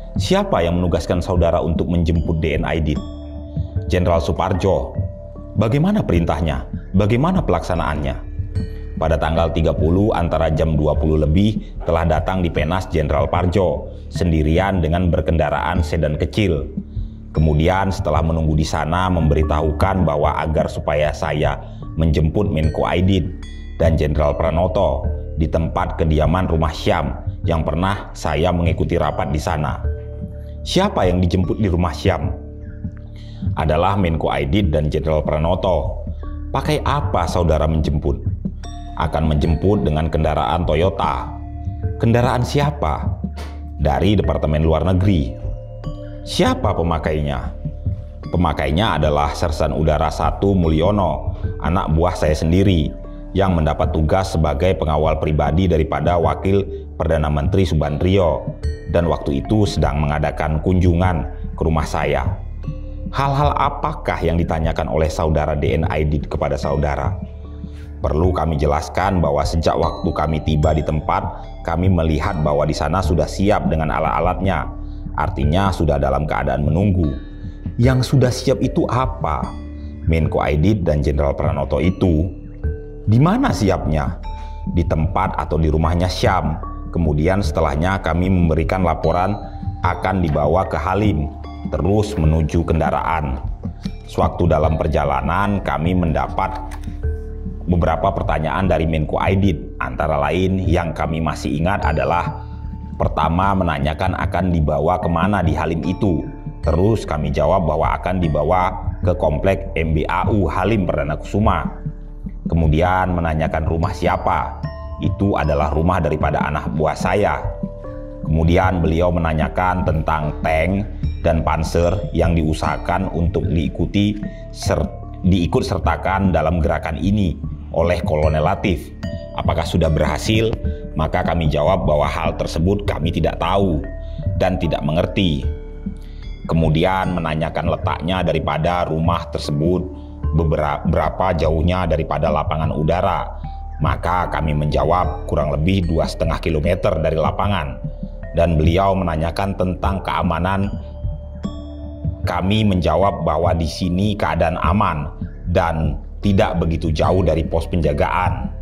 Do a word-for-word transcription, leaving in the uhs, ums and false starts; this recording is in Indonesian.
Siapa yang menugaskan saudara untuk menjemput D N Aidit? Jenderal Suparjo. Bagaimana perintahnya? Bagaimana pelaksanaannya? Pada tanggal tiga puluh antara jam dua puluh lebih telah datang di Penas Jenderal Parjo sendirian dengan berkendaraan sedan kecil. Kemudian setelah menunggu di sana memberitahukan bahwa agar supaya saya menjemput Menko Aidit dan Jenderal Pranoto di tempat kediaman Rumah Syam yang pernah saya mengikuti rapat di sana. Siapa yang dijemput di Rumah Syam? Adalah Menko Aidit dan Jenderal Pranoto. Pakai apa saudara menjemput? Akan menjemput dengan kendaraan Toyota. Kendaraan siapa? Dari Departemen Luar Negeri. Siapa pemakainya? Pemakainya adalah Sersan Udara satu Mulyono, anak buah saya sendiri, yang mendapat tugas sebagai pengawal pribadi daripada Wakil Perdana Menteri Subandrio, dan waktu itu sedang mengadakan kunjungan ke rumah saya. Hal-hal apakah yang ditanyakan oleh saudara D N Aidit kepada saudara? Perlu kami jelaskan bahwa sejak waktu kami tiba di tempat, kami melihat bahwa di sana sudah siap dengan alat-alatnya. Artinya sudah dalam keadaan menunggu. Yang sudah siap itu apa? Menko Aidit dan Jenderal Pranoto itu. Di mana siapnya? Di tempat atau di rumahnya Syam. Kemudian setelahnya kami memberikan laporan akan dibawa ke Halim, terus menuju kendaraan. Sewaktu dalam perjalanan kami mendapat beberapa pertanyaan dari Menko Aidit, antara lain yang kami masih ingat adalah pertama menanyakan akan dibawa kemana di Halim itu. Terus kami jawab bahwa akan dibawa ke komplek M B A U Halim Perdana Kusuma. Kemudian menanyakan rumah siapa. Itu adalah rumah daripada anak buah saya. Kemudian beliau menanyakan tentang tank dan panser yang diusahakan untuk diikuti ser diikut sertakan dalam gerakan ini oleh Kolonel Latif. Apakah sudah berhasil? Maka kami jawab bahwa hal tersebut kami tidak tahu dan tidak mengerti. Kemudian menanyakan letaknya daripada rumah tersebut, beberapa jauhnya daripada lapangan udara. Maka kami menjawab kurang lebih dua setengah kilometer dari lapangan. Dan beliau menanyakan tentang keamanan. Kami menjawab bahwa di sini keadaan aman dan tidak begitu jauh dari pos penjagaan.